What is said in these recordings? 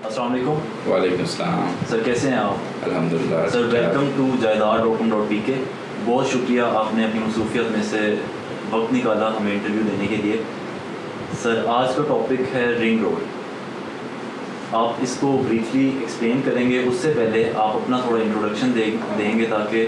अस्सलाम वालेकुम। वालेकुम अस्सलाम। सर कैसे हैं आप? अल्हम्दुलिल्लाह। सर वेलकम टू जायदाद.com.pk। बहुत शुक्रिया आपने अपनी मसरूफियत में से वक्त निकाला हमें इंटरव्यू देने के लिए। सर आज का टॉपिक है रिंग रोड। आप इसको ब्रीफली एक्सप्लेन करेंगे, उससे पहले आप अपना थोड़ा इंट्रोडक्शन देंगे ताकि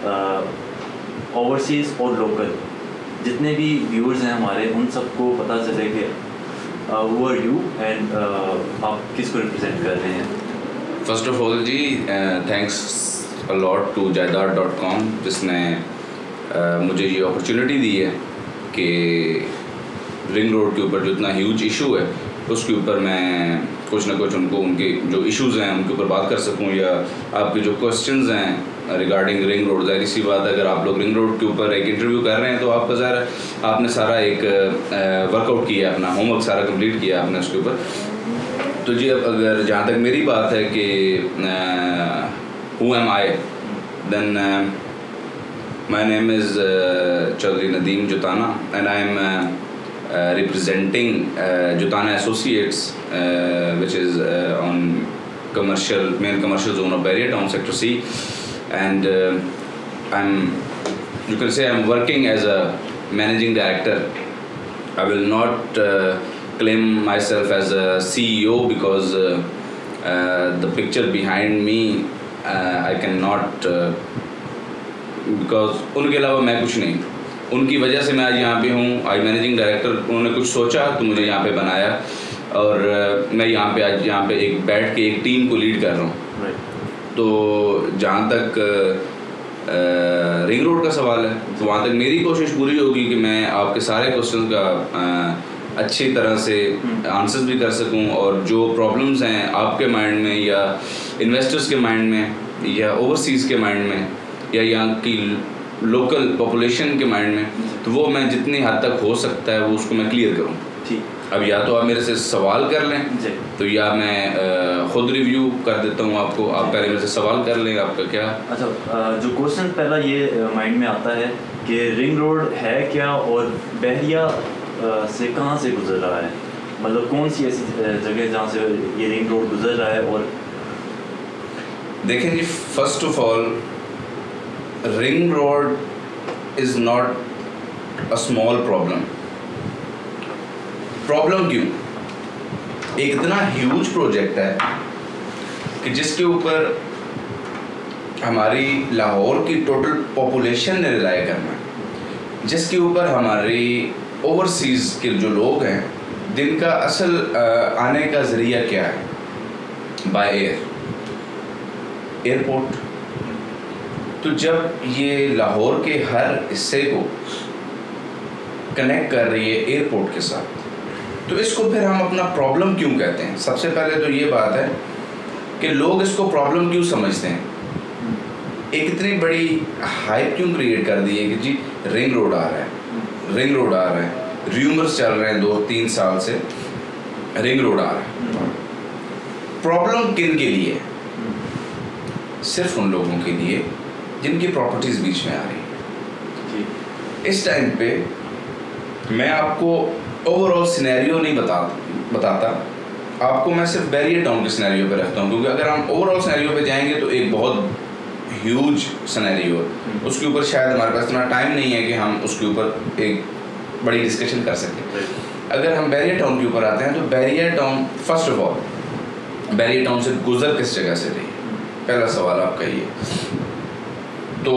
ओवरसीज़ और लोकल जितने भी व्यूअर्स हैं हमारे उन सबको पता चले कि हु आर यू एंड आप किसको रिप्रेजेंट कर रहे हैं। First of all ji thanks a lot to जायदाद.com जिसने मुझे ये अपॉर्चुनिटी दी है कि रिंग रोड के ऊपर जो इतना ह्यूज इशू है उसके ऊपर मैं कुछ ना कुछ उनके जो इश्यूज़ हैं उनके ऊपर बात कर सकूं, या आपके जो क्वेश्चंस हैं रिगार्डिंग रिंग रोड। ज़ाहिर सी बात है, अगर आप लोग रिंग रोड के ऊपर एक इंटरव्यू कर रहे हैं तो आपका ज़ाहिर आपने सारा एक वर्कआउट किया, अपना होमवर्क सारा कंप्लीट किया आपने उसके ऊपर। तो जी अब अगर जहाँ तक मेरी बात है कि who am I, then my name is Chaudhry Nadeem Jutana and I am representing Jutana Associates, which is on main commercial zone of Barrier Town Sector C, and you can say I'm working as a managing director. I will not claim myself as a CEO because the picture behind me I cannot because उनके अलावा मैं कुछ नहीं, उनकी वजह से मैं आज यहाँ पे हूँ। आज मैनेजिंग डायरेक्टर, उन्होंने कुछ सोचा तो मुझे यहाँ पे बनाया और मैं यहाँ पे आज यहाँ पे एक बैठ के एक टीम को लीड कर रहा हूँ। तो जहाँ तक रिंग रोड का सवाल है तो वहाँ तक मेरी कोशिश पूरी होगी कि मैं आपके सारे क्वेश्चन का अच्छी तरह से आंसर्स भी कर सकूँ, और जो प्रॉब्लम्स हैं आपके माइंड में या इन्वेस्टर्स के माइंड में या ओवरसीज़ के माइंड में या यहाँ की लोकल पॉपुलेशन के माइंड में, तो वो मैं जितनी हद तक हो सकता है वो उसको मैं क्लियर करूँ। ठीक, अब या तो आप मेरे से सवाल कर लें तो या मैं ख़ुद रिव्यू कर देता हूँ आपको, आप पहले मेरे से सवाल कर लें आपका क्या। अच्छा, जो क्वेश्चन पहला ये माइंड में आता है कि रिंग रोड है क्या और बहरिया से कहाँ से गुजर रहा है, मतलब कौन सी ऐसी जगह जहाँ से ये रिंग रोड गुजर रहा है। और देखें ji, first of all ring road is not a small problem. Problem क्यों? एक इतना ह्यूज प्रोजेक्ट है कि जिसके ऊपर हमारी लाहौर की टोटल पॉपुलेशन ने रिलाय करना है, जिसके ऊपर हमारी ओवरसीज़ के जो लोग हैं जिनका असल आने का ज़रिया क्या है, बाय एयरपोर्ट। तो जब ये लाहौर के हर हिस्से को कनेक्ट कर रही है एयरपोर्ट के साथ, तो इसको फिर हम अपना प्रॉब्लम क्यों कहते हैं? सबसे पहले तो ये बात है कि लोग इसको प्रॉब्लम क्यों समझते हैं। एक इतनी बड़ी हाइप क्यों क्रिएट कर दी है कि जी रिंग रोड आ रहा है, रिंग रोड आ रहा है, र्यूमर्स चल रहे हैं 2-3 साल से रिंग रोड आ रहा है। प्रॉब्लम किन के लिए? सिर्फ उन लोगों के लिए जिनकी प्रॉपर्टीज़ बीच में आ रही है। इस टाइम पे मैं आपको ओवरऑल सिनेरियो नहीं बताता, आपको मैं सिर्फ बैरियर टाउन के सिनेरियो पे रखता हूँ, क्योंकि अगर हम ओवरऑल सिनेरियो पे जाएंगे तो एक बहुत ह्यूज सिनेरियो है, उसके ऊपर शायद हमारे पास इतना टाइम नहीं है कि हम उसके ऊपर एक बड़ी डिस्कशन कर सकें। अगर हम बैरियर टाउन के ऊपर आते हैं तो Bahria Town, first of all Bahria Town से गुजर किस जगह से रही है, पहला सवाल आपका ये। तो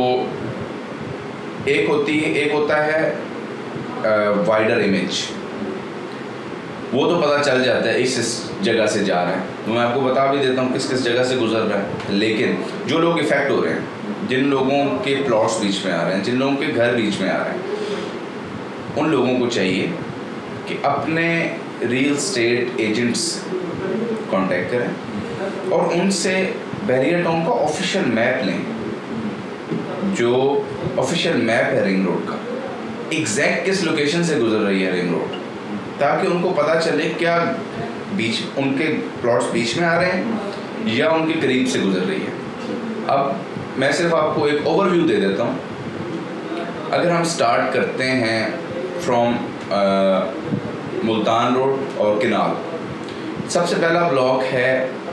एक होता है वाइडर इमेज, वो तो पता चल जाता है इस जगह से जा रहा है, तो मैं आपको बता भी देता हूँ किस किस जगह से गुजर रहा है। लेकिन जो लोग इफ़ेक्ट हो रहे हैं, जिन लोगों के प्लॉट्स बीच में आ रहे हैं, जिन लोगों के घर बीच में आ रहे हैं, उन लोगों को चाहिए कि अपने रियल एस्टेट एजेंट्स कांटेक्ट करें और उनसे बैरियर टाउन का ऑफिशियल मैप लें, जो ऑफिशियल मैप है रिंग रोड का, एग्जैक्ट किस लोकेशन से गुजर रही है रिंग रोड, ताकि उनको पता चले क्या बीच उनके प्लॉट्स बीच में आ रहे हैं या उनके करीब से गुजर रही है। अब मैं सिर्फ आपको एक ओवरव्यू दे देता हूँ। अगर हम स्टार्ट करते हैं फ्रॉम मुल्तान रोड और किनाल, सबसे पहला ब्लॉक है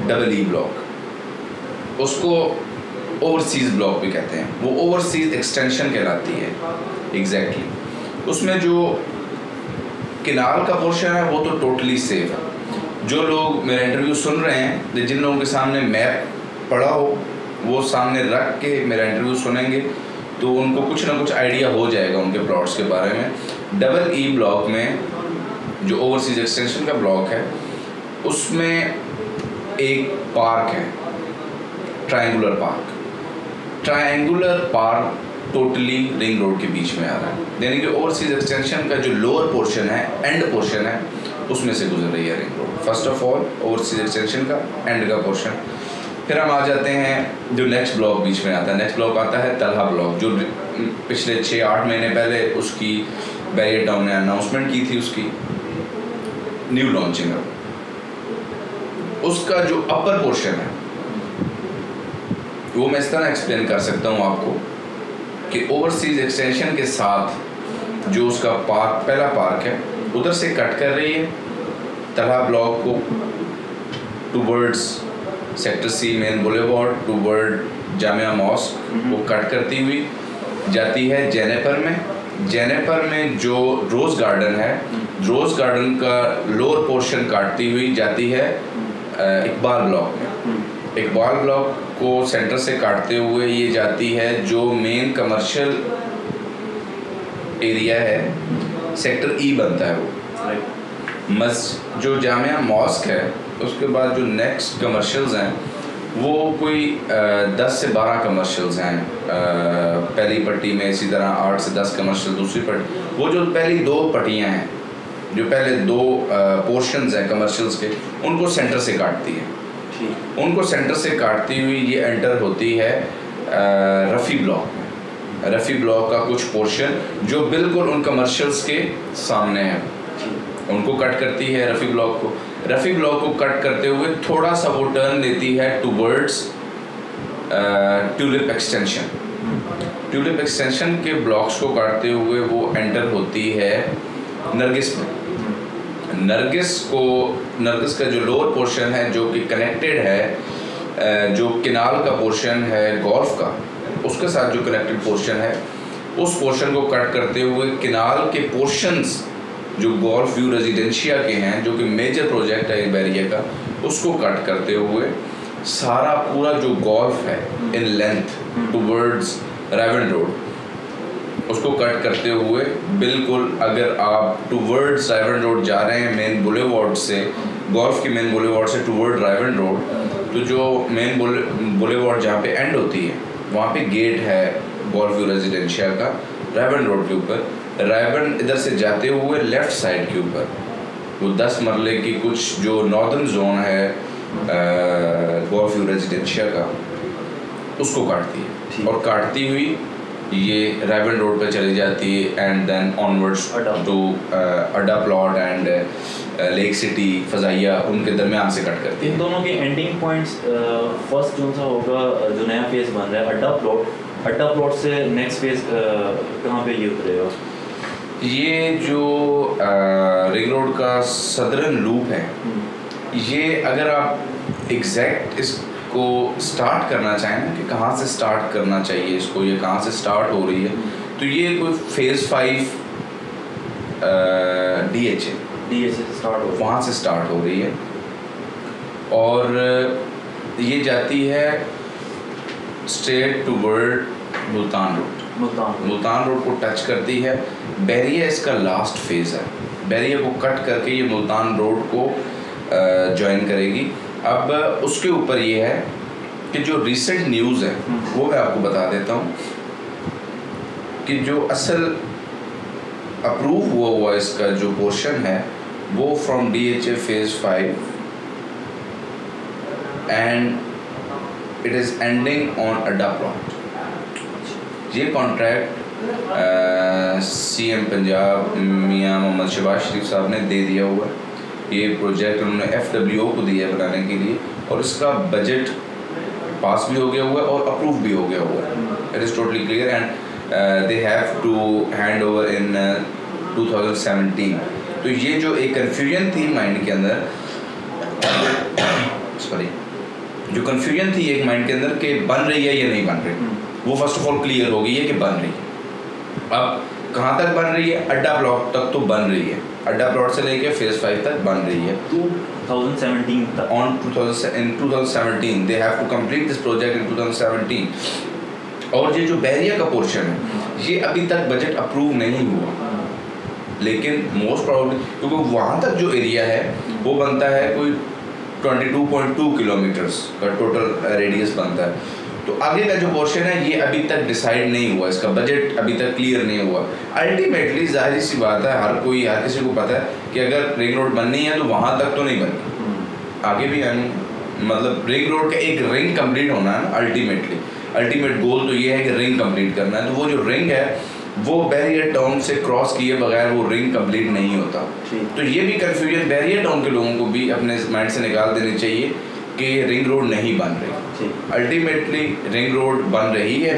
डबल ई ब्लॉक, उसको ओवरसीज ब्लॉक भी कहते हैं, वो ओवरसीज एक्सटेंशन कहलाती है एग्जैक्टली। उसमें जो किनाल का पोर्शन है वो तो टोटली सेफ है। जो लोग मेरा इंटरव्यू सुन रहे हैं, जिन लोगों के सामने मैप पड़ा हो वो सामने रख के मेरा इंटरव्यू सुनेंगे तो उनको कुछ ना कुछ आइडिया हो जाएगा उनके प्लॉट्स के बारे में। डबल ई ब्लॉक में जो ओवरसीज एक्सटेंशन का ब्लॉक है उसमें एक पार्क है, triangular park. Triangular park totally ring road के बीच में आ रहा है, यानी कि ओवरसीज एक्सटेंशन का जो लोअर पोर्शन है, एंड पोर्शन है, उसमें से गुजर रही है ring road. First of all overseas extension का एंड का पोर्शन। फिर हम आ जाते हैं जो नेक्स्ट ब्लॉक बीच में आता है, नेक्स्ट ब्लॉक आता है तलहा ब्लॉक, जो पिछले 6-8 महीने पहले उसकी बैरियर टाउन ने अनाउंसमेंट की थी, उसकी न्यू लॉन्चिंग है। उसका जो अपर पोर्शन है वो मैं इस तरह एक्सप्लेन कर सकता हूँ आपको कि ओवरसीज एक्सटेंशन के साथ जो उसका पार्क, पहला पार्क है, उधर से कट कर रही है तलहा ब्लॉक को towards sector C main boulevard toward Jamia mosque, वो कट करती हुई जाती है जेनेपर में। जेनेपर में जो रोज़ गार्डन है, रोज़ गार्डन का लोअर पोर्शन काटती हुई जाती है इकबाल ब्लॉक में। इकबाल ब्लॉक को सेंटर से काटते हुए ये जाती है जो मेन कमर्शियल एरिया है, सेक्टर ई बनता है वो जो जामिया मॉस्क है। उसके बाद जो नेक्स्ट कमर्शियल्स हैं वो कोई 10 से 12 कमर्शियल्स हैं पहली पट्टी में, इसी तरह 8 से 10 कमर्शियल दूसरी पट्टी। वो जो पहली 2 पट्टियाँ हैं, जो पहले 2 पोर्शंस हैं कमर्शियल्स के, उनको सेंटर से काटती है। उनको सेंटर से काटती हुई ये एंटर होती है रफ़ी ब्लॉक में। रफ़ी ब्लॉक का कुछ पोर्शन जो बिल्कुल उन कमर्शियल्स के सामने है, उनको कट करती है रफ़ी ब्लॉक को। रफ़ी ब्लॉक को कट करते हुए थोड़ा सा वो टर्न लेती है towards tulip extension. Tulip extension के ब्लॉक्स को काटते हुए वो एंटर होती है नरगिस में। नरगिस का जो लोअर पोर्शन है जो कि कनेक्टेड है, जो किनाल का पोर्शन है गोल्फ का, उसके साथ जो कनेक्टेड पोर्शन है, उस पोर्शन को कट करते हुए किनाल के पोर्शंस जो गोल्फ व्यू रेजिडेंशिया के हैं, जो कि मेजर प्रोजेक्ट है बैरियर का, उसको कट करते हुए सारा पूरा जो गोल्फ है in length towards Raiwind road, उसको कट करते हुए बिल्कुल अगर आप टूवर्ड्स रायवन रोड जा रहे हैं मेन बुलेवार्ड से, गोल्फ की मेन बुलेवार्ड से टूवर्ड रायवन रोड, तो जो मेन बुलेवार्ड जहाँ पे एंड होती है वहाँ पे गेट है गोल्फ व्यू रेजिडेंशिया का रायवन रोड के ऊपर। रायवन इधर से जाते हुए लेफ़्ट साइड के ऊपर वो 10 मरले की कुछ जो नॉर्दर्न जोन है गोल्फ व्यू रेजिडेंशिया का, उसको काटती है और काटती हुई ये रायवन रोड पे चली जाती है and then onwards to Adda plot and lake city Fazaia, उनके दरमियान से कट करती है। इन दोनों के एंडिंग पॉइंट्स फर्स्ट जो सा होगा जो नया फेज़ बन रहा है अड्डा प्लॉट से नेक्स्ट फेज़ कहाँ पे ये उतरेगा? ये जो रिंग रोड का सदर्न लूप है, ये अगर आप एग्जैक्ट इसको स्टार्ट करना चाहें ना कि कहाँ से स्टार्ट करना चाहिए इसको, ये कहाँ से स्टार्ट हो रही है, तो ये कोई फेज़ 5 DHA स्टार्ट हो, वहाँ से स्टार्ट हो रही है और ये जाती है स्ट्रेट टूवर्ड मुल्तान रोड को टच करती है। बैरियर इसका लास्ट फेज़ है, बैरियर को कट करके ये मुल्तान रोड को ज्वाइन करेगी। अब उसके ऊपर ये है कि जो रिसेंट न्यूज़ है वो मैं आपको बता देता हूँ कि जो असल अप्रूव हुआ इसका जो पोर्शन है वो from DHA phase 5 and it is ending on Adda plot. ये कॉन्ट्रैक्ट CM पंजाब मियां मोहम्मद शहबाज शरीफ साहब ने दे दिया हुआ। ये प्रोजेक्ट उन्होंने FWO को दिया बनाने के लिए और इसका बजट पास भी हो गया हुआ है और अप्रूव भी हो गया हुआ है। It is totally clear and they have to hand over in 2017। तो ये जो एक कन्फ्यूजन थी माइंड के अंदर सॉरी जो कन्फ्यूजन थी एक माइंड के अंदर कि बन रही है या नहीं बन रही, वो फर्स्ट ऑफ ऑल क्लियर हो गई है कि बन रही है। अब कहाँ तक बन रही है? अड्डा प्लॉट तक तो बन रही है, अड्डा प्लॉट से लेके फेज 5 तक बन रही है 2017 तक। in 2017 they have to complete this project in 2017। और ये जो बहरिया का पोर्शन है ये अभी तक बजट अप्रूव नहीं हुआ, लेकिन मोस्ट प्रॉब्लम क्योंकि वहाँ तक जो एरिया है वो बनता है कोई 22.2 किलोमीटर्स का टोटल रेडियस बनता है। तो आगे का जो पोर्शन है ये अभी तक डिसाइड नहीं हुआ, इसका बजट अभी तक क्लियर नहीं हुआ। अल्टीमेटली जाहिर सी बात है, हर किसी को पता है कि अगर रिंग रोड बननी है तो वहाँ तक तो नहीं बननी, आगे भी आनी, मतलब रिंग रोड का एक रिंग कंप्लीट होना है ना। अल्टीमेट गोल तो ये है कि रिंग कंप्लीट करना है। तो वो जो रिंग है वो बैरियर टाउन से क्रॉस किए बगैर वो रिंग कंप्लीट नहीं होता। तो ये भी कन्फ्यूजन बैरियर टाउन के लोगों को भी अपने माइंड से निकाल देनी चाहिए कि रिंग रोड नहीं बन रही। अल्टीमेटली रिंग रोड बन रही है,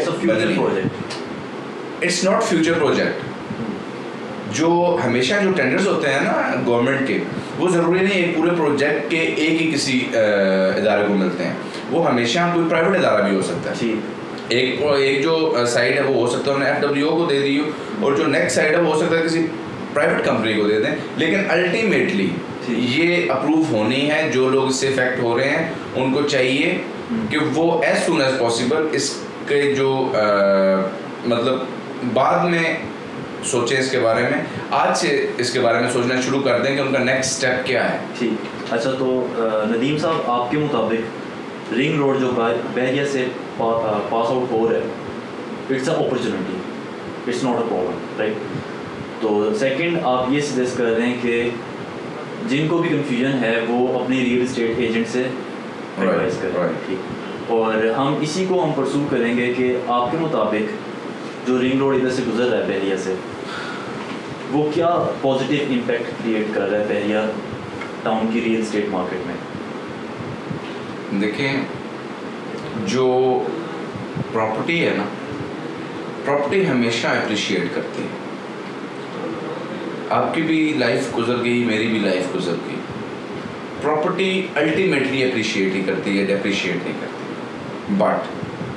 इट्स नॉट फ्यूचर प्रोजेक्ट। जो हमेशा जो टेंडर्स होते हैं ना गवर्नमेंट के, वो ज़रूरी नहीं एक पूरे प्रोजेक्ट के एक ही किसी इदारे को मिलते हैं, वो हमेशा कोई प्राइवेट इदारा भी हो सकता है। एक जो साइड है वो हो सकता है उन्हें FWO को दे दी हो, और जो नेक्स्ट साइड है वो हो सकता है किसी प्राइवेट कंपनी को दे दें, लेकिन अल्टीमेटली ये अप्रूव होनी है। जो लोग इससे इफेक्ट हो रहे हैं उनको चाहिए कि वो एज सुन एज पॉसिबल इसके जो मतलब बाद में सोचें इसके बारे में, आज से इसके बारे में सोचना शुरू कर दें कि उनका नेक्स्ट स्टेप क्या है। ठीक, अच्छा तो नदीम साहब, आपके मुताबिक रिंग रोड जो बहरिया से पास आउट हो रहा है, it's a opportunity, it's not a problem, right? तो सेकंड, आप ये सजेस्ट कर रहे हैं कि जिनको भी कंफ्यूजन है वो अपने रियल इस्टेट एजेंट से एडवाइस करें, ठीक? और हम इसी को हम परसू करेंगे कि आपके मुताबिक जो रिंग रोड इधर से गुजर रहा है बहरिया से, वो क्या पॉजिटिव इम्पैक्ट क्रिएट कर रहा है बहरिया टाउन की रियल इस्टेट मार्केट में? देखें, जो प्रॉपर्टी है ना, प्रॉपर्टी हमेशा अप्रिशिएट करती है। आपकी भी लाइफ गुजर गई, मेरी भी लाइफ गुजर गई, प्रॉपर्टी अल्टीमेटली अप्रिशिएट ही करती है, डेप्रिशिएट नहीं करती। बट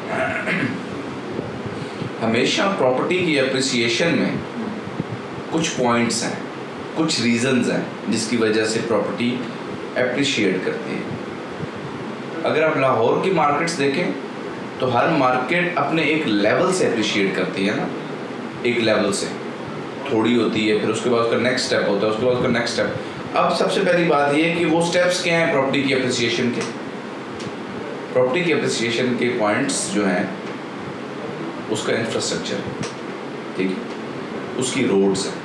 हमेशा प्रॉपर्टी की अप्रिसिएशन में कुछ पॉइंट्स हैं, कुछ रीजंस हैं जिसकी वजह से प्रॉपर्टी अप्रिशिएट करती है। अगर आप लाहौर की मार्केट्स देखें तो हर मार्केट अपने एक लेवल से अप्रिशिएट करती है ना, एक लेवल से थोड़ी होती है, फिर उसके बाद उसका नेक्स्ट स्टेप होता है, उसके बाद उसका नेक्स्ट स्टेप। अब सबसे पहली बात ये है कि वो स्टेप्स क्या हैं प्रॉपर्टी की अप्रिसिएशन के। प्रॉपर्टी की अप्रिसिएशन के पॉइंट्स जो हैं, उसका इंफ्रास्ट्रक्चर, ठीक है, उसकी रोड्स हैं,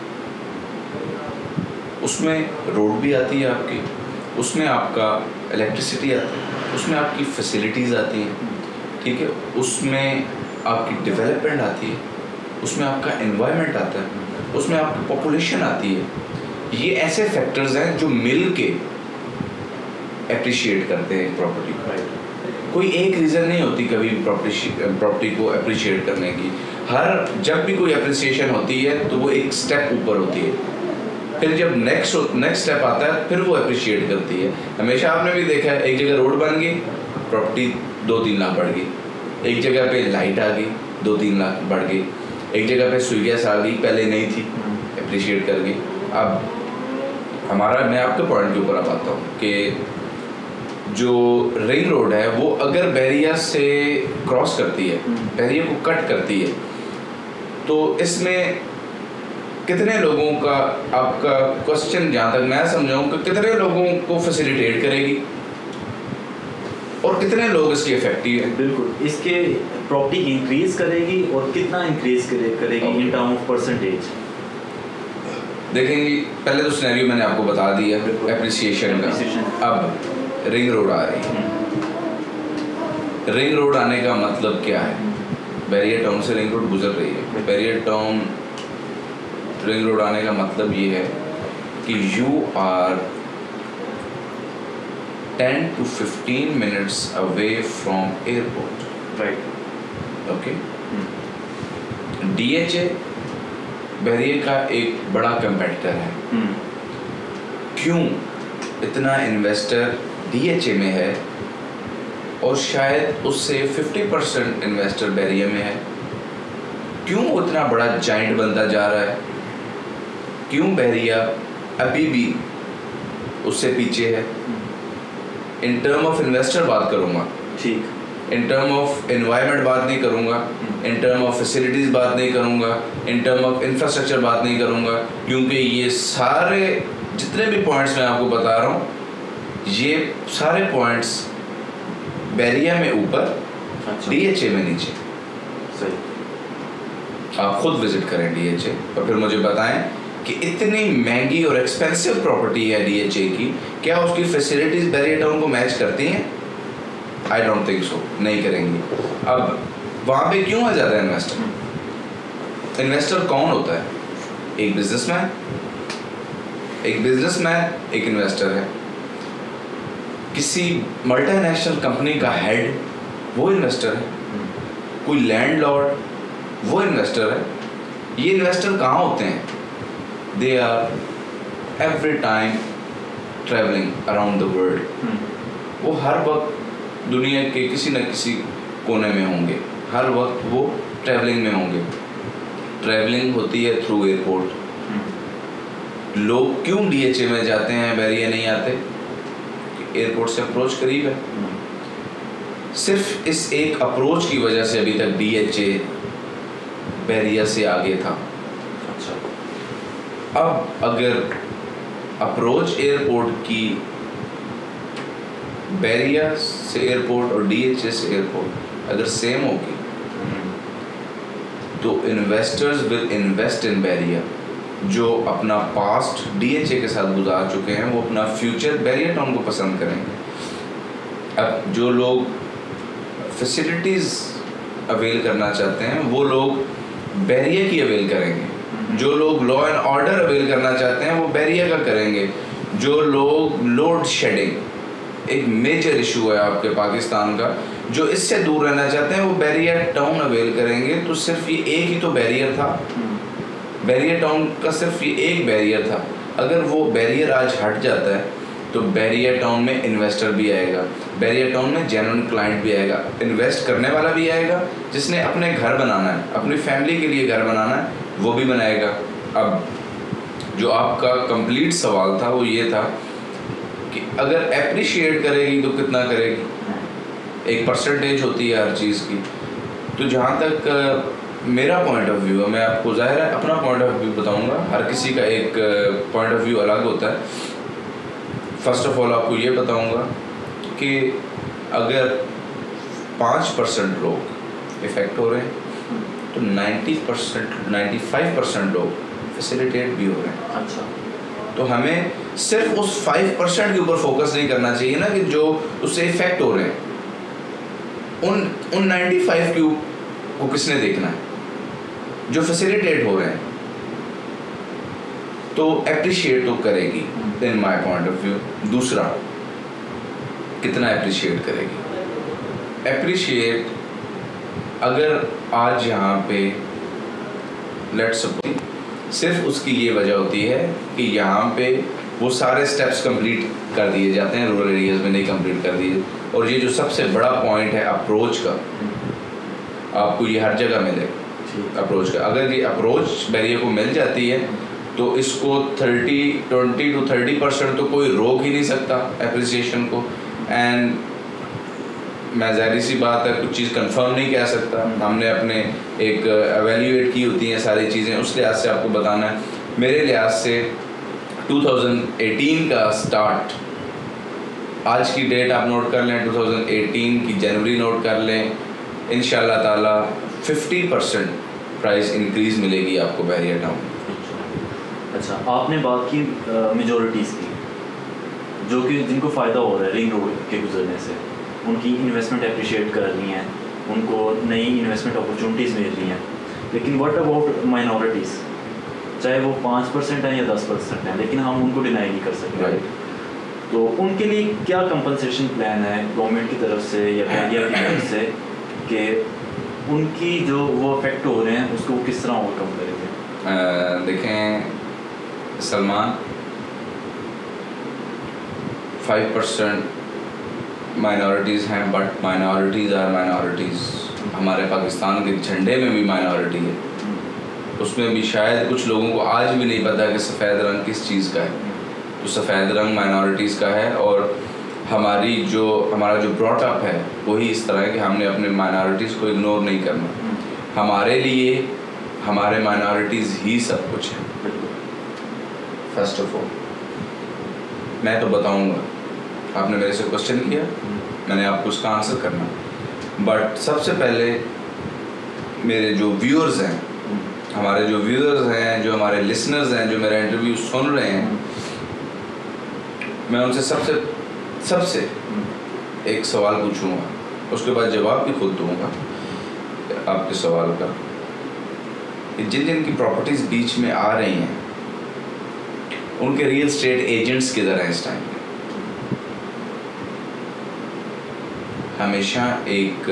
उसमें रोड भी आती है आपकी, उसमें आपका इलेक्ट्रिसिटी आती है, उसमें आपकी फैसिलिटीज़ आती हैं, ठीक है, उसमें आपकी डेवलपमेंट आती है, उसमें आपका एनवायरनमेंट आता है, उसमें आपकी पॉपुलेशन आती है। ये ऐसे फैक्टर्स हैं जो मिल के अप्रिशिएट करते हैं प्रॉपर्टी को। कोई एक रीज़न नहीं होती कभी प्रॉपर्टी को अप्रिशिएट करने की। जब भी कोई अप्रिसिएशन होती है तो वो एक स्टेप ऊपर होती है, फिर जब नेक्स्ट स्टेप आता है फिर वो अप्रिशिएट करती है। हमेशा आपने भी देखा है, एक जगह रोड बन गई, प्रॉपर्टी 2-3 लाख बढ़ गई, एक जगह पे लाइट आ गई, 2-3 लाख बढ़ गई, एक जगह पे सुई गैस आ गई, पहले नहीं थी, अप्रिशिएट कर गई। अब मैं आपके पॉइंट के ऊपर अब आता हूँ कि जो रिंग रोड है वो अगर बहरिया से क्रॉस करती है, बहरिया को कट करती है, तो इसमें कितने लोगों का, आपका क्वेश्चन जहाँ तक मैं समझाऊँ कि कितने लोगों को फैसिलिटेट करेगी और कितने लोग इसकी इफेक्टिव है? बिल्कुल, इसके प्रॉपर्टी इंक्रीज करेगी और कितना इंक्रीज करेगी इन टर्म ऑफ परसेंटेज? देखेंगे, पहले तो सिनेरियो मैंने आपको बता दिया एप्रिसिएशन का। अब रिंग रोड आ रही है, रिंग रोड आने का मतलब क्या है? बहरिया टाउन से रिंग रोड गुजर रही है। बहरिया टाउन रिंग रोड आने का मतलब ये है कि you are 10 to 15 minutes away from airport, right? Okay. DHA Bahria का एक बड़ा कंपेटिटर है। क्यों इतना इन्वेस्टर DHA में है और शायद उससे 50% इन्वेस्टर बैरिया में है। क्यों उतना बड़ा जाइंट बनता जा रहा है? क्यों बैरिया अभी भी उससे पीछे है? इन टर्म ऑफ इन्वेस्टर बात करूँगा, ठीक, इन टर्म ऑफ एनवायरनमेंट बात नहीं करूँगा, इन टर्म ऑफ फैसिलिटीज़ बात नहीं करूँगा, इन टर्म ऑफ इंफ्रास्ट्रक्चर बात नहीं करूँगा, क्योंकि ये सारे जितने भी पॉइंट्स मैं आपको बता रहा हूँ, ये सारे पॉइंट्स बैरिया में ऊपर, DHA में नीचे। सही। आप खुद विजिट करें DHA और फिर मुझे बताएं कि इतनी महंगी और एक्सपेंसिव प्रॉपर्टी है DHA की, क्या उसकी फैसिलिटीज़ बैरिया टाउन को मैच करती हैं? आई डोंट थिंक सो, नहीं करेंगी। अब वहाँ पे क्यों आ जाता है इन्वेस्टर? इन्वेस्टर कौन होता है? एक बिजनेसमैन, एक इन्वेस्टर है। किसी मल्टीनेशनल कंपनी का हेड, वो इन्वेस्टर है। कोई लैंडलॉर्ड, वो इन्वेस्टर है। ये इन्वेस्टर कहाँ होते हैं? They are every time travelling around the world. वो हर वक्त दुनिया के किसी न किसी कोने में होंगे, हर वक्त वो ट्रैवलिंग में होंगे। ट्रैवलिंग होती है थ्रू एयरपोर्ट। लोग क्यों DHA में जाते हैं, बैरिया नहीं आते? एयरपोर्ट से अप्रोच करीब है। सिर्फ इस एक अप्रोच की वजह से अभी तक DHA बैरिया से आगे था। अच्छा। अब अगर अप्रोच एयरपोर्ट की बैरिया से एयरपोर्ट और DHA से एयरपोर्ट अगर सेम होगी तो investors will invest in Bahria. जो अपना पास्ट DHA के साथ गुजार चुके हैं वो अपना फ्यूचर बैरिया टाउन को पसंद करेंगे। अब जो लोग फैसिलिटीज़ अवेल करना चाहते हैं वो लोग बैरिया की अवेल करेंगे। जो लोग लॉ एंड ऑर्डर अवेल करना चाहते हैं वो बैरिया का करेंगे। जो लोग लोड शेडिंग, एक मेजर इशू है आपके पाकिस्तान का, जो इससे दूर रहना चाहते हैं वो बैरिया टाउन अवेल करेंगे। तो सिर्फ ये एक ही तो बैरियर था, बैरिया टाउन का सिर्फ ये एक बैरियर था। अगर वो बैरियर आज हट जाता है तो बैरिया टाउन में इन्वेस्टर भी आएगा, बैरिया टाउन में जेन्युइन क्लाइंट भी आएगा, इन्वेस्ट करने वाला भी आएगा, जिसने अपने घर बनाना है, अपनी फैमिली के लिए घर बनाना है, वो भी बनाएगा। अब जो आपका कंप्लीट सवाल था वो ये था कि अगर एप्रिशिएट करेगी तो कितना करेगी? एक परसेंटेज होती है हर चीज़ की। तो जहाँ तक मेरा पॉइंट ऑफ व्यू है, मैं आपको ज़ाहिर है अपना पॉइंट ऑफ व्यू बताऊंगा, हर किसी का एक पॉइंट ऑफ व्यू अलग होता है। फर्स्ट ऑफ ऑल आपको ये बताऊंगा कि अगर 5% लोग इफ़ेक्ट हो रहे हैं तो 90%, 95% लोग फैसिलिटेट भी हो रहे हैं। अच्छा। तो हमें सिर्फ उस 5% के ऊपर फोकस नहीं करना चाहिए ना कि जो उससे इफ़ेक्ट हो रहे हैं। उन 95 को किसने देखना है जो फैसिलिटेट हो रहे हैं? तो एप्रिशिएट तो करेगी in my point of view. दूसरा, कितना एप्रिशिएट करेगी? एप्रिशिएट अगर आज यहाँ पे लेट्स सपोज सिर्फ उसकी ये वजह होती है कि यहाँ पे वो सारे स्टेप्स कंप्लीट कर दिए जाते हैं, रूरल एरियाज में नहीं कंप्लीट कर दिए। और ये जो सबसे बड़ा पॉइंट है अप्रोच का, आपको ये हर जगह मिलेगा अप्रोच का। अगर ये अप्रोच बैरियर को मिल जाती है तो इसको 20 to 30% तो कोई रोक ही नहीं सकता एप्रिसिएशन को। एंड मैं ज़ाहिर सी बात है कुछ चीज़ कंफर्म नहीं कह सकता, हमने अपने एक एवेल्यूएट की होती हैं सारी चीज़ें, उस लिहाज से आपको बताना है। मेरे लिहाज से 2018 का स्टार्ट, आज की डेट आप नोट कर लें, 2018 की जनवरी नोट कर लें, इंशाल्लाह ताला 50% प्राइस इंक्रीज़ मिलेगी आपको बैरियर टाउन। अच्छा, आपने बात की मेजॉरिटीज़ की जो कि जिनको फ़ायदा हो रहा है रिंग रोड के गुजरने से, उनकी इन्वेस्टमेंट अप्रिशिएट कर रही हैं, उनको नई इन्वेस्टमेंट अपॉर्चुनिटीज़ मिल रही हैं। लेकिन व्हाट अबाउट माइनॉरिटीज़, चाहे वो 5% हैं या 10% हैं, लेकिन हम उनको डिनाई नहीं कर सकते। तो उनके लिए क्या कंपनसेशन प्लान है गवर्नमेंट की तरफ से या बैरियर की तरफ से कि उनकी जो वो अफेक्ट हो रहे हैं उसको वो किस तरह ओवरकम करेंगे? देखें सलमान, 5% माइनॉरिटीज़ हैं, बट माइनॉरिटीज़ आर माइनॉरिटीज़। हमारे पाकिस्तान के झंडे में भी माइनॉरिटी है, उसमें भी शायद कुछ लोगों को आज भी नहीं पता कि सफ़ेद रंग किस चीज़ का है। तो सफ़ेद रंग माइनॉरिटीज़ का है, और हमारा जो ब्रॉटअप है वही इस तरह है कि हमने अपने माइनॉरिटीज़ को इग्नोर नहीं करना। हमारे लिए हमारे माइनॉरिटीज़ ही सब कुछ है। फर्स्ट ऑफ ऑल मैं तो बताऊंगा, आपने मेरे से क्वेश्चन किया, मैंने आपको उसका आंसर करना। बट सबसे पहले मेरे जो व्यूअर्स हैं, हमारे जो व्यूअर्स हैं, जो हमारे लिसनर्स हैं, जो मेरा इंटरव्यू सुन रहे हैं, मैं उनसे सबसे एक सवाल पूछूंगा, उसके बाद जवाब भी खुद दूंगा आपके सवाल का। जिन जिन की प्रॉपर्टीज़ बीच में आ रही हैं उनके रियल एस्टेट एजेंट्स किधर हैं इस टाइम पे? हमेशा एक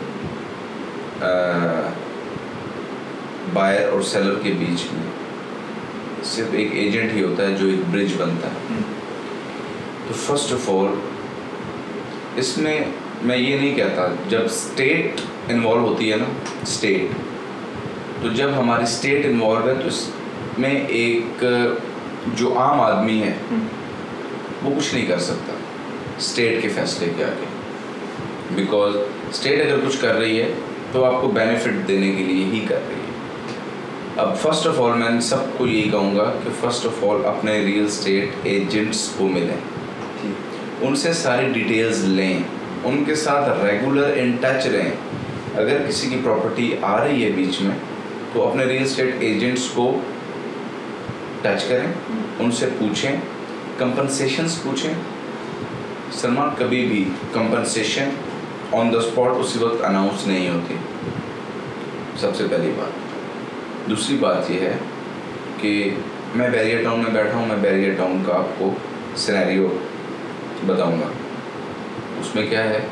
बायर और सेलर के बीच में सिर्फ एक एजेंट ही होता है जो एक ब्रिज बनता है। तो फर्स्ट ऑफ ऑल इसमें मैं ये नहीं कहता, जब स्टेट इन्वॉल्व होती है ना, स्टेट, तो जब हमारी स्टेट इन्वॉल्व है तो इसमें एक जो आम आदमी है वो कुछ नहीं कर सकता स्टेट के फैसले के आगे। बिकॉज स्टेट अगर कुछ कर रही है तो आपको बेनिफिट देने के लिए ही कर रही है। अब फर्स्ट ऑफ ऑल मैं सबको यही कहूँगा कि फर्स्ट ऑफ ऑल अपने रियल एस्टेट एजेंट्स को मिलें, उनसे सारी डिटेल्स लें, उनके साथ रेगुलर इन टच रहें। अगर किसी की प्रॉपर्टी आ रही है बीच में तो अपने रियल एस्टेट एजेंट्स को टच करें, उनसे पूछें, कंपनसेशंस पूछें। सलमान, कभी भी कंपनसेशन ऑन द स्पॉट उसी वक्त अनाउंस नहीं होती, सबसे पहली बात। दूसरी बात यह है कि मैं बैरियर टाउन में बैठा हूँ, मैं बैरियर टाउन का आपको सिनेरियो बताऊंगा। उसमें क्या है,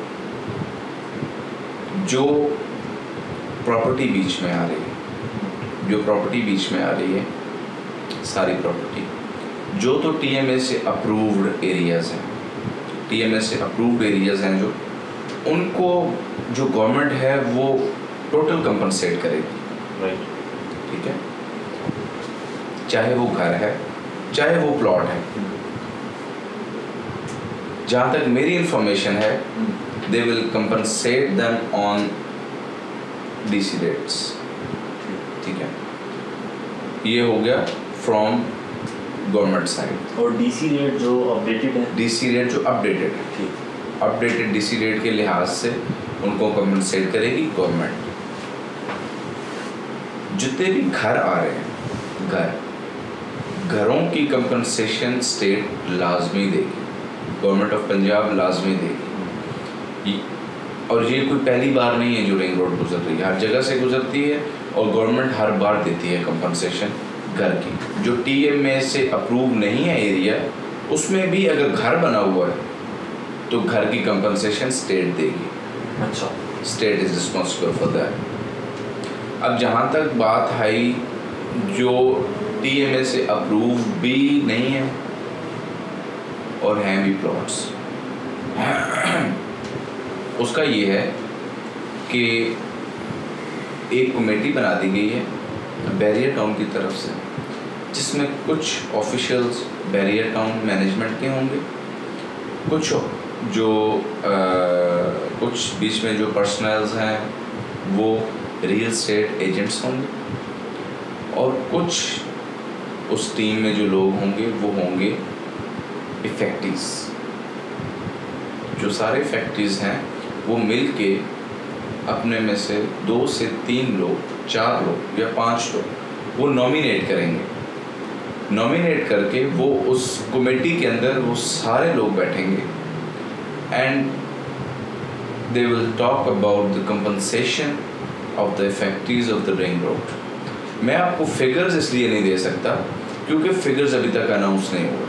जो प्रॉपर्टी बीच में आ रही है, सारी प्रॉपर्टी जो तो टीएमए से अप्रूव्ड एरियाज़ हैं, जो उनको जो गवर्नमेंट है वो टोटल कंपनसेट करेगी, राइट? ठीक है, चाहे वो घर है चाहे वो प्लॉट है। जहाँ तक मेरी इंफॉर्मेशन है, they will compensate them on DC rates, ठीक है। ये हो गया फ्रॉम गवर्नमेंट साइड। और डीसी रेट जो अपडेटेड है, अपडेटेड डीसी रेट के लिहाज से उनको कंपनसेट करेगी गवर्नमेंट। जितने भी घर आ रहे हैं, घरों की कंपनसेशन स्टेट लाजमी देगी, गवर्नमेंट ऑफ पंजाब लाजमी देगी। और ये कोई पहली बार नहीं है जो रिंग रोड गुजर रही है, हर जगह से गुजरती है और गवर्नमेंट हर बार देती है कंपनसेशन घर की। जो टीएमए से अप्रूव नहीं है एरिया, उसमें भी अगर घर बना हुआ है तो घर की कंपनसेशन स्टेट देगी। अच्छा, state is responsible for that. अब जहाँ तक बात आई जो टीएमए से अप्रूव भी नहीं है और हैं भी प्लॉट्स, उसका ये है कि एक कमेटी बना दी गई है बैरियर टाउन की तरफ से, जिसमें कुछ ऑफिशियल्स बैरियर टाउन मैनेजमेंट के होंगे, कुछ जो कुछ बीच में जो पर्सनल्स हैं वो रियल एस्टेट एजेंट्स होंगे, और कुछ उस टीम में जो लोग होंगे वो होंगे इफेक्टिव्स। जो सारे इफेक्टिव्स हैं वो मिल के अपने में से 2 से 3 लोग, 4 लोग या 5 लोग वो नॉमिनेट करेंगे। नॉमिनेट करके वो उस कमेटी के अंदर वो सारे लोग बैठेंगे and they will talk about the compensation of the effectives of the ring road. मैं आपको फिगर्स इसलिए नहीं दे सकता क्योंकि फिगर्स अभी तक अनाउंस नहीं हुए।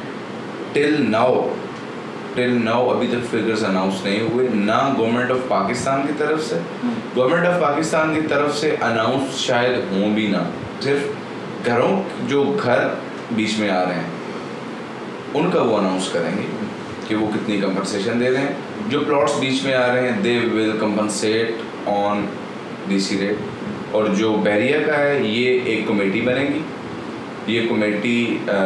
टिल नाउ अभी तक फिगर्स अनाउंस नहीं हुए, ना गवर्नमेंट ऑफ पाकिस्तान की तरफ से। गवर्नमेंट ऑफ पाकिस्तान की तरफ से अनाउंस शायद हों भी ना, सिर्फ घरों जो घर बीच में आ रहे हैं उनका वो अनाउंस करेंगे कि वो कितनी कंपनसेशन दे रहे हैं। जो प्लॉट्स बीच में आ रहे हैं they will compensate on DC rate. और जो बैरिया का है ये एक कमेटी बनेगी, ये कमेटी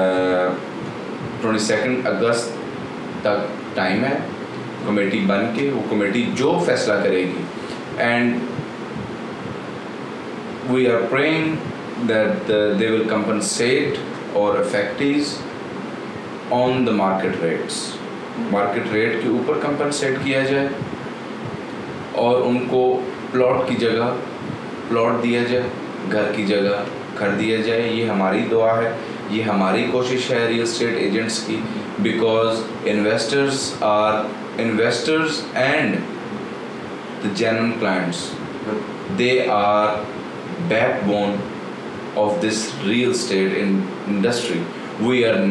22 अगस्त तक टाइम है। कमेटी बन के वो कमेटी जो फैसला करेगी, and we are praying that they will compensate और effectives on the market rates. Market rate के ऊपर कंपनसेट किया जाए और उनको प्लॉट की जगह प्लॉट दिया जाए, घर की जगह घर दिया जाए। ये हमारी दुआ है, ये हमारी कोशिश है रियल एस्टेट एजेंट्स की, because investors and the genuine clients, they are backbone of this real estate industry. We are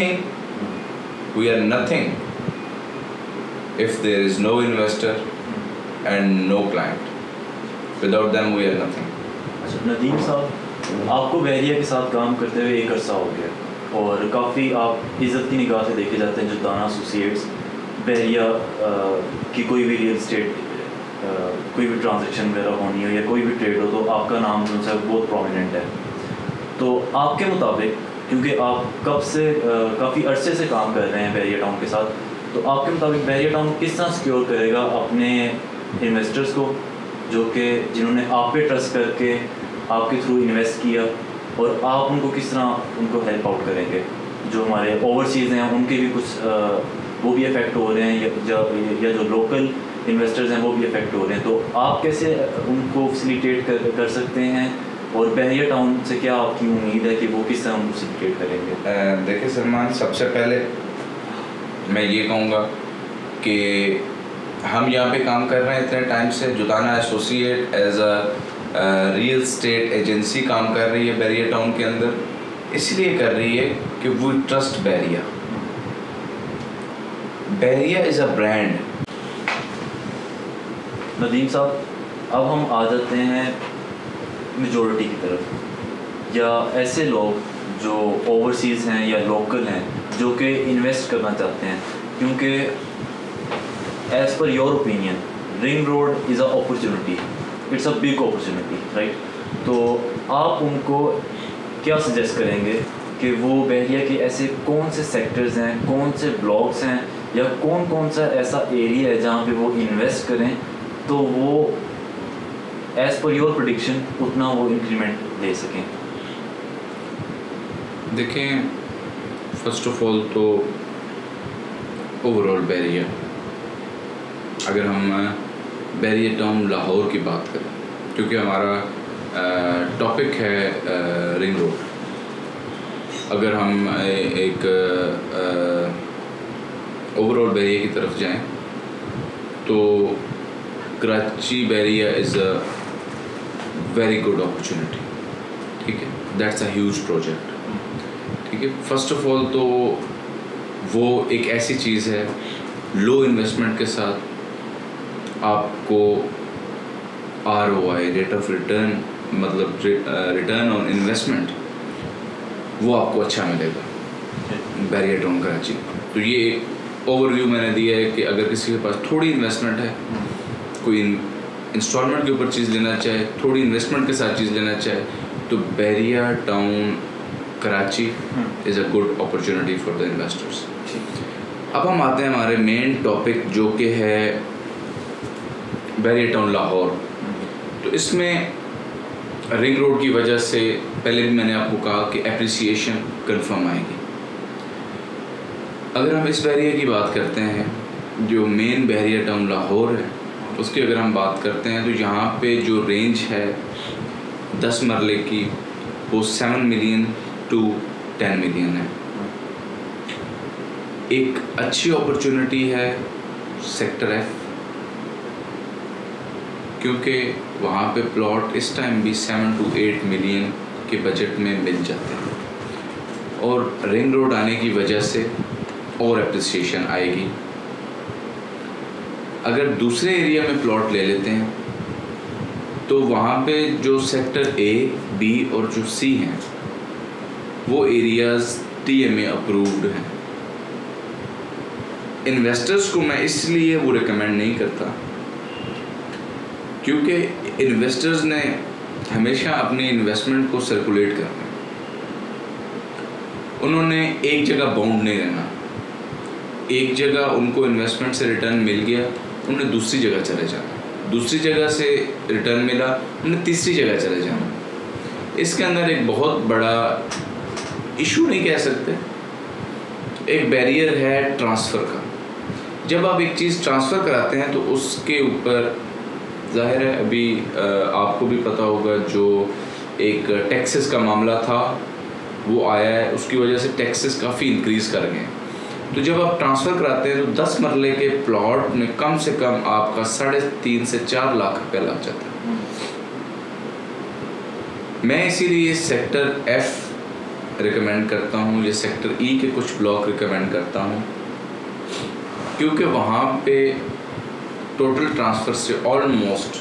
nothing if there is no investor and no client. Without them we are nothing. अच्छा नदीम साहब, आपको बैरिया के साथ काम करते हुए एक अरसा हो गया और काफ़ी आप इज़्ज़त की निगाह से देखे जाते हैं। जो दाना एसोसिएट्स बैरिया की कोई भी रियल एस्टेट कोई भी ट्रांजैक्शन वगैरह होनी हो या कोई भी ट्रेड हो तो आपका नाम जो है बहुत प्रोमिनेंट है। तो आपके मुताबिक, क्योंकि आप कब से काफ़ी अरसे से काम कर रहे हैं बैरिया टाउन के साथ, तो आपके मुताबिक बैरिया टाउन किस तरह सिक्योर करेगा अपने इन्वेस्टर्स को जो कि जिन्होंने आप पे ट्रस्ट करके आपके थ्रू इन्वेस्ट किया, और आप उनको किस तरह उनको हेल्प आउट करेंगे? जो हमारे ओवरसीज़ हैं उनके भी कुछ वो भी अफेक्ट हो रहे हैं या जो लोकल इन्वेस्टर्स हैं वो भी अफेक्ट हो रहे हैं, तो आप कैसे उनको फैसिलिटेट कर सकते हैं और बैरिया टाउन से क्या आपकी उम्मीद है कि वो किस तरह उनको फैसिलिटेट करेंगे? देखिए सलमान, सबसे पहले मैं ये कहूँगा कि हम यहाँ पे काम कर रहे हैं इतने टाइम से। Jutana associate as a real estate agency काम कर रही है बैरिया टाउन के अंदर, इसलिए कर रही है कि we trust Bahria. Bahria is a brand. Nadeem साहब, अब हम आ जाते हैं मेजॉरिटी की तरफ, या ऐसे लोग जो ओवरसीज़ हैं या लोकल हैं जो कि इन्वेस्ट करना चाहते हैं, क्योंकि as per your opinion ring road is a opportunity, it's a big opportunity, right? तो आप उनको क्या सजेस्ट करेंगे कि वो बैरिया के ऐसे कौन से सेक्टर्स हैं, कौन से ब्लॉक्स हैं, या कौन सा ऐसा एरिया है जहाँ पे वो इन्वेस्ट करें तो वो एज़ पर योर प्रेडिक्शन उतना वो इंक्रीमेंट ले सकें? देखें, फर्स्ट ऑफ ऑल तो ओवरऑल बैरिया, अगर हम बैरिया टाउन लाहौर की बात करें, क्योंकि हमारा टॉपिक है रिंग रोड, अगर हम एक ओवरऑल बैरिया की तरफ जाएं तो Karachi Bahria is a very good opportunity, ठीक है। दैट्स अ ह्यूज प्रोजेक्ट, ठीक है। फर्स्ट ऑफ ऑल तो वो एक ऐसी चीज़ है, लो इन्वेस्टमेंट के साथ आपको ROI, रेट ऑफ रिटर्न, मतलब रिटर्न ऑन इन्वेस्टमेंट, वो आपको अच्छा मिलेगा बैरिया टाउन कराची। तो ये एक ओवरव्यू मैंने दिया है कि अगर किसी के पास थोड़ी इन्वेस्टमेंट है, कोई इंस्टॉलमेंट के ऊपर चीज़ लेना चाहे, थोड़ी इन्वेस्टमेंट के साथ चीज़ लेना चाहे, तो Bahria town Karachi is a good opportunity for the investors. अब हम आते हैं हमारे मेन टॉपिक जो कि है बैरिया टाउन लाहौर। तो इसमें रिंग रोड की वजह से पहले भी मैंने आपको कहा कि एप्रिसिएशन कंफर्म आएगी। अगर हम इस बैरिया की बात करते हैं, जो मेन बैरिया टाउन लाहौर है, उसकी अगर हम बात करते हैं तो यहाँ पे जो रेंज है 10 मरले की, वो 7 मिलियन टू 10 मिलियन है। एक अच्छी अपॉर्चुनिटी है सेक्टर F, क्योंकि वहाँ पे प्लॉट इस टाइम भी 7 to 8 मिलियन के बजट में मिल जाते हैं, और रिंग रोड आने की वजह से और एप्रिसिएशन आएगी। अगर दूसरे एरिया में प्लॉट ले लेते हैं तो वहाँ पे जो सेक्टर A, B और जो C हैं, वो एरियाज़ TMA अप्रूव्ड हैं। इन्वेस्टर्स को मैं इसलिए वो रिकमेंड नहीं करता क्योंकि इन्वेस्टर्स ने हमेशा अपनी इन्वेस्टमेंट को सर्कुलेट करना, उन्होंने एक जगह बाउंड नहीं रहना। एक जगह उनको इन्वेस्टमेंट से रिटर्न मिल गया, उन्हें दूसरी जगह चले जाना, दूसरी जगह से रिटर्न मिला, उन्हें तीसरी जगह चले जाना। इसके अंदर एक बहुत बड़ा इशू नहीं कह सकते, एक बैरियर है ट्रांसफ़र का। जब आप एक चीज़ ट्रांसफ़र कराते हैं तो उसके ऊपर ज़ाहिर है अभी आपको भी पता होगा जो एक टैक्सेस का मामला था वो आया है, उसकी वजह से टैक्सेस काफ़ी इंक्रीज़ कर गए। तो जब आप ट्रांसफ़र कराते हैं तो 10 मरले के प्लॉट में कम से कम आपका 3.5 से 4 लाख रुपया लग जाता है। मैं इसीलिए सेक्टर F रिकमेंड करता हूँ या सेक्टर E के कुछ ब्लॉक रिकमेंड करता हूँ, क्योंकि वहाँ पे टोटल ट्रांसफ़र से ऑलमोस्ट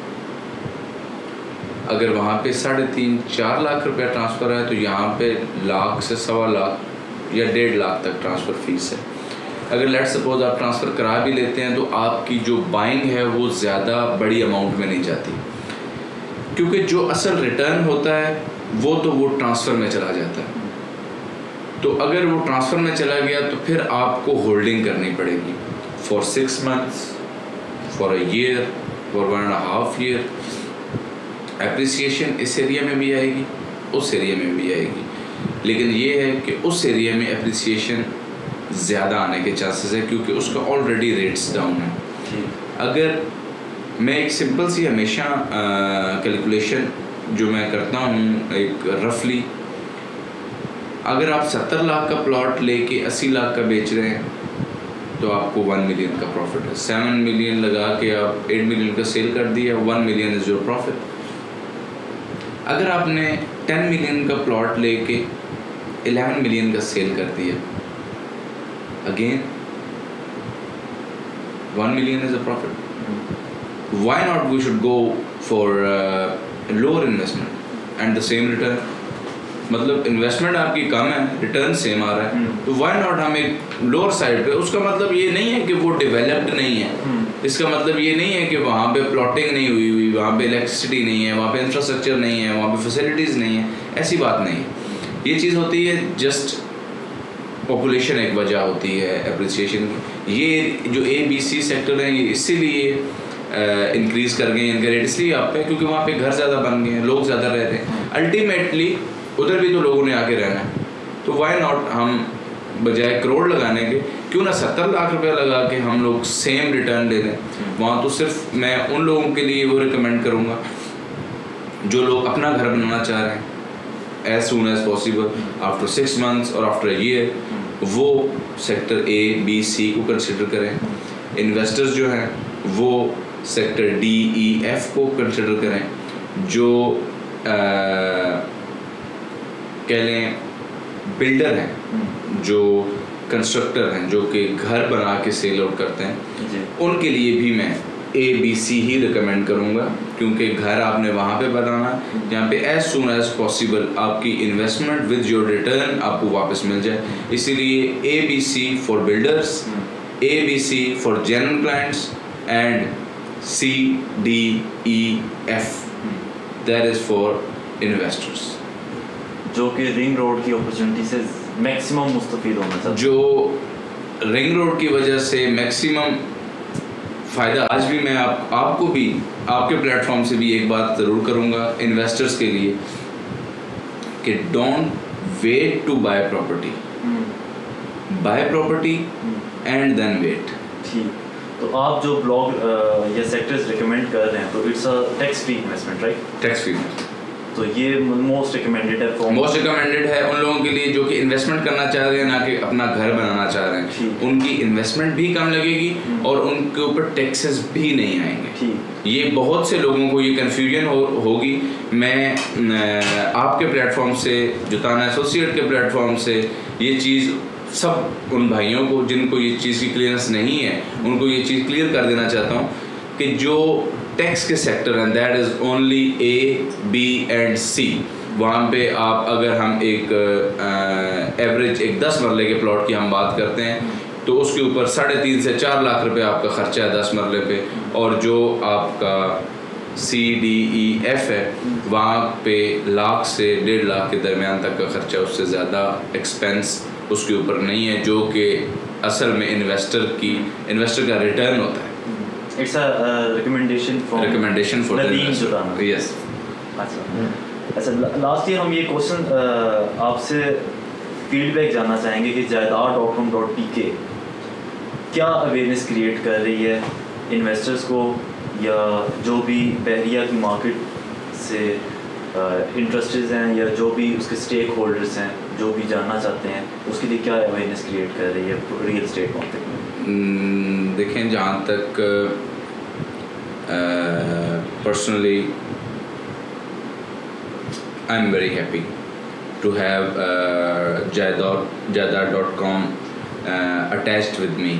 अगर वहाँ पे 3.5-4 लाख रुपया ट्रांसफ़र है तो यहाँ पे लाख से 1.25 लाख या 1.5 लाख तक ट्रांसफ़र फीस है। अगर लेट सपोज आप ट्रांसफ़र करा भी लेते हैं तो आपकी जो बाइंग है वो ज़्यादा बड़ी अमाउंट में नहीं जाती, क्योंकि जो असल रिटर्न होता है वो ट्रांसफ़र में चला जाता है। तो अगर वो ट्रांसफ़र में चला गया तो फिर आपको होल्डिंग करनी पड़ेगी for 6 months, for a year, for 1.5 year। Appreciation इस एरिया में भी आएगी, उस एरिया में भी आएगी, लेकिन ये है कि उस एरिया में एप्रिसिएशन ज़्यादा आने के चांसेस है क्योंकि उसका ऑलरेडी रेट्स डाउन है। अगर मैं एक सिंपल सी हमेशा कैलकुलेशन जो मैं करता हूँ एक रफली, अगर आप 70 लाख का प्लॉट लेके 80 लाख का बेच रहे हैं तो आपको 1 मिलियन का प्रॉफिट है। 7 मिलियन लगा के आप 8 मिलियन का सेल कर दिया, 1 मिलियन इज़ योर प्रॉफिट। अगर आपने 10 मिलियन का प्लॉट लेके 11 मिलियन का सेल कर दिया, again 1 million is a profit. Why not we should go for lower investment and the same return? मतलब इन्वेस्टमेंट आपकी कम है, रिटर्न सेम आ रहा है, तो वाई नॉट हम एक लोअर साइड पे। उसका मतलब ये नहीं है कि वो डेवलप्ड नहीं है, इसका मतलब ये नहीं है कि वहाँ पे प्लॉटिंग नहीं हुई, वहाँ पे इलेक्ट्रिसिटी नहीं है, वहाँ पे इंफ्रास्ट्रक्चर नहीं है, वहाँ पे फैसिलिटीज़ नहीं है, ऐसी बात नहीं है। ये चीज़ होती है जस्ट पॉपुलेशन एक वजह होती है एप्रिसिएशन की। ये जो ABC सेक्टर है ये इसीलिए इंक्रीज़ कर गए, इनका रेट इसलिए आप पे क्योंकि वहाँ पे घर ज़्यादा बन गए हैं, लोग ज़्यादा रहते हैं, अल्टीमेटली उधर भी तो लोगों ने आके रहना है। तो वाई नॉट हम बजाय करोड़ लगाने के क्यों ना 70 लाख रुपया लगा के हम लोग सेम रिटर्न दे दें। वहाँ तो सिर्फ मैं उन लोगों के लिए वो रिकमेंड करूँगा जो लोग अपना घर बनाना चाह रहे हैं as soon as possible, after 6 months और आफ्टर अ ईयर, वो सेक्टर A, B, C को कंसिडर करें। इन्वेस्टर्स जो हैं वो सेक्टर D, E, F को कंसिडर करें। जो कह लें बिल्डर हैं, जो कंस्ट्रक्टर हैं, जो कि घर बना के सेल आउट करते हैं, उनके लिए भी मैं A, B, C ही रिकमेंड करूँगा, क्योंकि घर आपने वहाँ पे बनाना जहाँ पे एज सून एज पॉसिबल आपकी इन्वेस्टमेंट विद योर रिटर्न आपको वापस मिल जाए। इसीलिए A, B, C for builders, A, B, C for genuine clients and C, D, E, F that is for investors, जो कि रिंग रोड की अपॉर्चुनिटी से मैक्सिमम मुस्तफीद होना चाहिए, जो रिंग रोड की वजह से मैक्सिमम फ़ायदा। आज भी मैं आपको भी आपके प्लेटफॉर्म से भी एक बात ज़रूर करूँगा इन्वेस्टर्स के लिए कि don't wait to buy property, buy property and then wait. ठीक, तो आप जो ब्लॉग या सेक्टर्स रिकमेंड कर रहे हैं तो it's a tax free investment, right? Tax free investment, तो ये मोस्ट रिकमेंडेड है। मोस्ट रिकमेंडेड है उन लोगों के लिए जो कि इन्वेस्टमेंट करना चाह रहे हैं, ना कि अपना घर बनाना चाह रहे हैं। उनकी इन्वेस्टमेंट भी कम लगेगी और उनके ऊपर टैक्सेस भी नहीं आएंगे। ये बहुत से लोगों को ये कन्फ्यूजन होगी। मैं आपके प्लेटफॉर्म से, जुताना एसोसिएट के प्लेटफॉर्म से ये चीज़ सब उन भाइयों को जिनको ये चीज़ की क्लियरेंस नहीं है उनको ये चीज़ क्लियर कर देना चाहता हूँ कि जो टैक्स के सेक्टर हैं that is only A, B and C। वहाँ पे आप अगर हम एक एवरेज एक 10 मरले के प्लॉट की हम बात करते हैं तो उसके ऊपर 3.5 से 4 लाख रुपए आपका खर्चा है 10 मरले पे, और जो आपका CDEF है वहाँ पे लाख से 1.5 लाख के दरमियान तक का खर्चा, उससे ज़्यादा एक्सपेंस उसके ऊपर नहीं है, जो कि असल में इन्वेस्टर का रिटर्न होता है। It's a recommendation for Nadeem Jutana. Yes. अच्छा, लास्ट ईयर हम ये क्वेश्चन आपसे फीडबैक जानना चाहेंगे कि jaidar.com.pk क्या अवेयरनेस क्रिएट कर रही है इन्वेस्टर्स को, या जो भी बहरिया की मार्केट से इंटरेस्टेड हैं, या जो भी उसके स्टेक होल्डर्स हैं, जो भी जानना चाहते हैं, उसके लिए क्या अवेयरनेस क्रिएट कर रही है रियल एस्टेट मार्केट में? देखें, जहाँ तक personally I am very happy to have jaidar.com attached with me,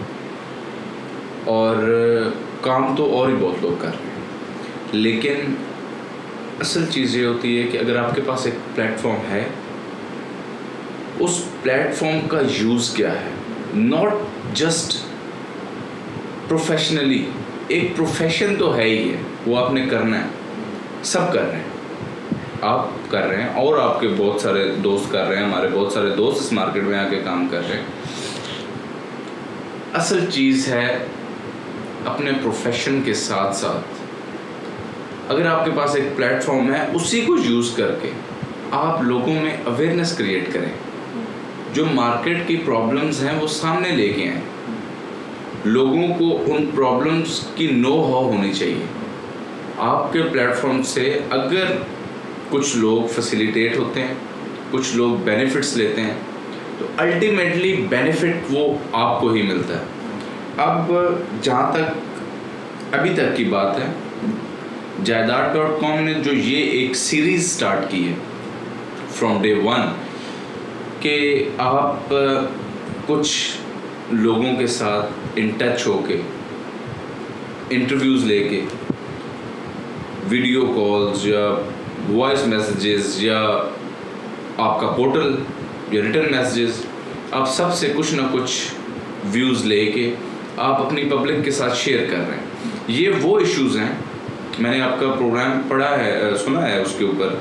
और काम तो और ही बहुत लोग कर रहे हैं, लेकिन असल चीज़ ये होती है कि अगर आपके पास एक प्लेटफॉर्म है, उस प्लेटफॉर्म का यूज़ क्या है, नॉट जस्ट प्रोफेशनली। एक प्रोफेशन तो है ही है, वो आपने करना है, सब कर रहे हैं, आप कर रहे हैं और आपके बहुत सारे दोस्त कर रहे हैं, हमारे बहुत सारे दोस्त इस मार्केट में आके काम कर रहे हैं। असल चीज़ है अपने प्रोफेशन के साथ साथ अगर आपके पास एक प्लेटफॉर्म है, उसी को यूज़ करके आप लोगों में अवेयरनेस क्रिएट करें, जो मार्केट की प्रॉब्लम्स हैं वो सामने लेके आएँ, लोगों को उन प्रॉब्लम्स की नो हाउ होनी चाहिए। आपके प्लेटफॉर्म से अगर कुछ लोग फैसिलिटेट होते हैं, कुछ लोग बेनिफिट्स लेते हैं, तो अल्टीमेटली बेनिफिट वो आपको ही मिलता है। अब जहाँ तक अभी तक की बात है, jaidar.com ने जो ये एक सीरीज़ स्टार्ट की है फ्रॉम डे 1 कि आप कुछ लोगों के साथ इन टच होके इंटरव्यूज़ लेके, वीडियो कॉल्स या वॉइस मैसेजेस या आपका पोर्टल या रिटर्न मैसेजेस, आप सब से कुछ ना कुछ व्यूज़ लेके आप अपनी पब्लिक के साथ शेयर कर रहे हैं। ये वो इश्यूज़ हैं, मैंने आपका प्रोग्राम पढ़ा है, सुना है, उसके ऊपर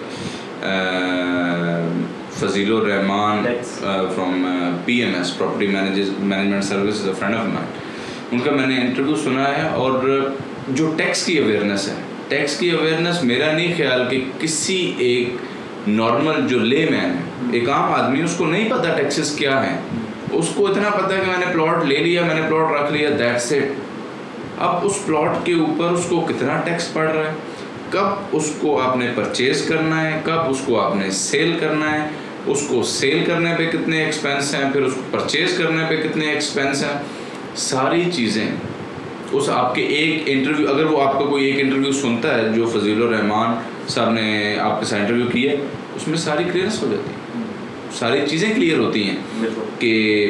Fazilur Rahman from PMS property management service, a friend of mine, उनका मैंने इंटरव्यू सुना है। और जो टैक्स की अवेयरनेस है, टैक्स की अवेयरनेस मेरा नहीं ख्याल कि किसी एक नॉर्मल जो लेमैन है, एक आम आदमी, उसको नहीं पता टैक्सेस क्या हैं। उसको इतना पता है कि मैंने प्लॉट ले लिया, मैंने प्लॉट रख लिया, दैट्स इट। अब उस प्लॉट के ऊपर उसको कितना टैक्स पड़ रहा है, कब उसको आपने परचेज करना है, कब उसको आपने सेल करना है, उसको सेल करने पे कितने एक्सपेंस हैं, फिर उसको परचेज करने पे कितने एक्सपेंस हैं, सारी चीज़ें उस आपके एक इंटरव्यू, अगर वो आपका कोई एक इंटरव्यू सुनता है जो फजीलुर रहमान साहब ने आपके साथ इंटरव्यू किया है, उसमें सारी क्लियरेंस हो जाती है, सारी चीज़ें क्लियर होती हैं कि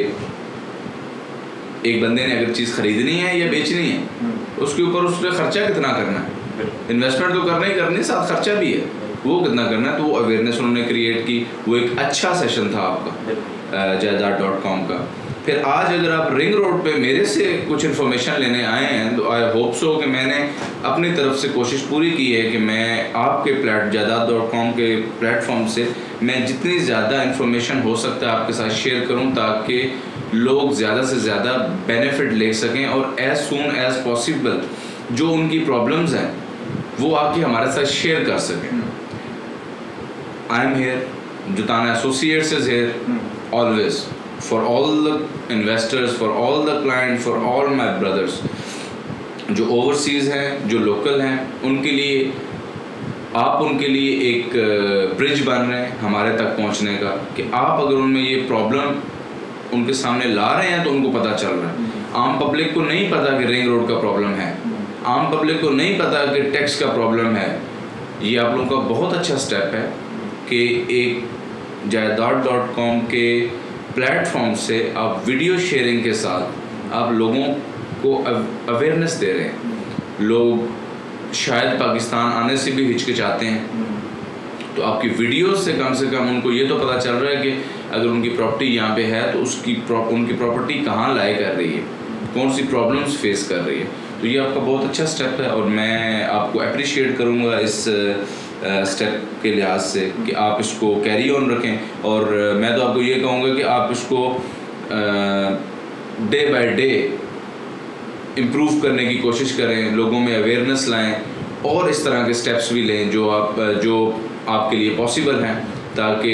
एक बंदे ने अगर चीज़ खरीदनी है या बेचनी है, उसके ऊपर उसने खर्चा कितना करना है, इन्वेस्टमेंट तो करना ही करनी, साथ खर्चा भी है, वो कितना करना है। तो वो अवेयरनेस उन्होंने क्रिएट की, वो एक अच्छा सेशन था आपका jaidar.com का। फिर आज अगर आप रिंग रोड पे मेरे से कुछ इन्फॉर्मेशन लेने आए हैं, तो आई होप सो कि मैंने अपनी तरफ से कोशिश पूरी की है कि मैं आपके jaidar.com के प्लेटफॉर्म से मैं जितनी ज़्यादा इन्फॉर्मेशन हो सकता है आपके साथ शेयर करूं, ताकि लोग ज़्यादा से ज़्यादा बेनिफिट ले सकें और एज सून एज पॉसिबल जो उनकी प्रॉब्लम्स हैं वो आके हमारे साथ शेयर कर सकें। I am here, Jutana associates is here always for all the investors, for all the clients, for all my brothers, जो ओवरसीज़ हैं, जो लोकल हैं, उनके लिए आप उनके लिए एक ब्रिज बन रहे हैं हमारे तक पहुंचने का, कि आप अगर उनमें ये प्रॉब्लम उनके सामने ला रहे हैं तो उनको पता चल रहा है। आम पब्लिक को नहीं पता कि रिंग रोड का प्रॉब्लम है, आम पब्लिक को नहीं पता कि टैक्स का प्रॉब्लम है। ये आप लोगों का बहुत अच्छा स्टेप है कि एक jaidar.com के प्लेटफॉर्म से आप वीडियो शेयरिंग के साथ आप लोगों को अवेयरनेस दे रहे हैं। लोग शायद पाकिस्तान आने से भी हिचकिचाते हैं, तो आपकी वीडियोस से कम उनको ये तो पता चल रहा है कि अगर उनकी प्रॉपर्टी यहाँ पे है तो उनकी प्रॉपर्टी कहाँ लाई कर रही है, कौन सी प्रॉब्लम्स फेस कर रही है। तो ये आपका बहुत अच्छा स्टेप है और मैं आपको अप्रिशिएट करूँगा इस स्टेप के लिहाज से कि आप इसको कैरी ऑन रखें। और मैं तो आपको ये कहूँगा कि आप इसको डे बाय डे इम्प्रूव करने की कोशिश करें, लोगों में अवेयरनेस लाएं और इस तरह के स्टेप्स भी लें जो आपके लिए पॉसिबल हैं, ताकि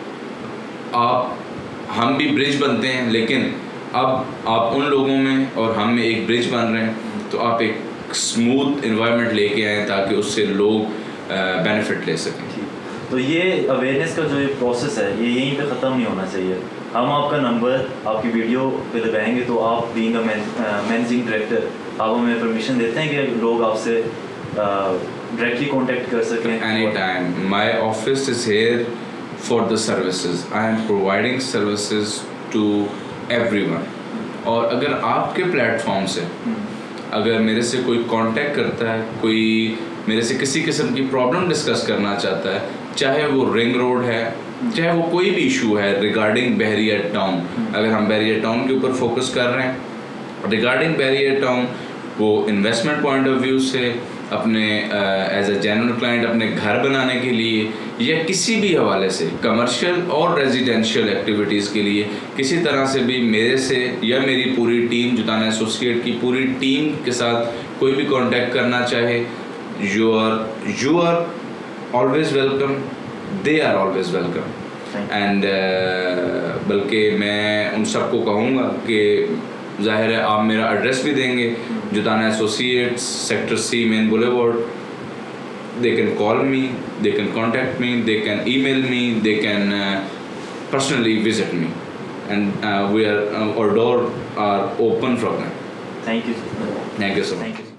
हम भी ब्रिज बनते हैं, लेकिन अब आप उन लोगों में और हम में एक ब्रिज बन रहे हैं, तो आप एक स्मूथ इन्वायरमेंट लेके आएँ ताकि उससे लोग बेनिफिट ले सकें। तो ये अवेयरनेस का जो ये प्रोसेस है ये यहीं पे ख़त्म नहीं होना चाहिए। हम आपका नंबर आपकी वीडियो पे लगाएंगे, तो आप बीइंग अ मैनेजिंग डायरेक्टर आप हमें परमिशन देते हैं कि लोग आपसे डायरेक्टली कांटेक्ट कर सकें? Any time, my office is here for the services, I am providing services to everyone. और अगर आपके प्लेटफॉर्म से अगर मेरे से कोई कांटेक्ट करता है, कोई मेरे से किसी किस्म की प्रॉब्लम डिस्कस करना चाहता है, चाहे वो रिंग रोड है, चाहे वो कोई भी इशू है रिगार्डिंग बहरिया टाउन, अगर हम बहरिया टाउन के ऊपर फोकस कर रहे हैं रिगार्डिंग बहरिया टाउन, वो इन्वेस्टमेंट पॉइंट ऑफ व्यू से अपने एज अ जनरल क्लाइंट अपने घर बनाने के लिए या किसी भी हवाले से कमर्शियल और रेजिडेंशियल एक्टिविटीज़ के लिए किसी तरह से भी मेरे से या मेरी पूरी टीम जुताना एसोसिएट की पूरी टीम के साथ कोई भी कांटेक्ट करना चाहे, you are always welcome, they are always welcome. and बल्कि मैं उन सबको कहूँगा कि ज़ाहिर है आप मेरा एड्रेस भी देंगे, Jutana associates, sector C, main boulevard. they can call me, they can contact me, they can email me, they can personally visit me, and our door are open for them. Thank you. Thank you so much. Thank you.